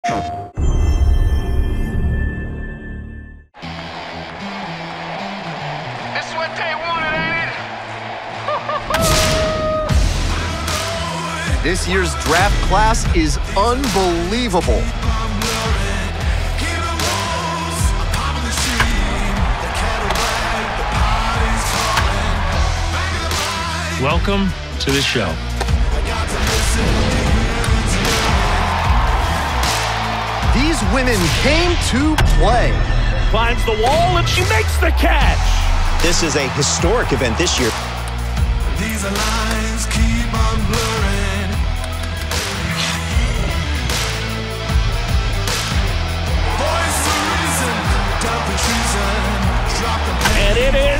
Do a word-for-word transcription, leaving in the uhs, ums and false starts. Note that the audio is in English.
This is what they wanted, ain't it? This year's draft class is unbelievable. Welcome to the show. These women came to play. Climbs the wall and she makes the catch. This is a historic event this year. These lines keep on blurring. Voice for reason, dump the treason, drop the pen. And it is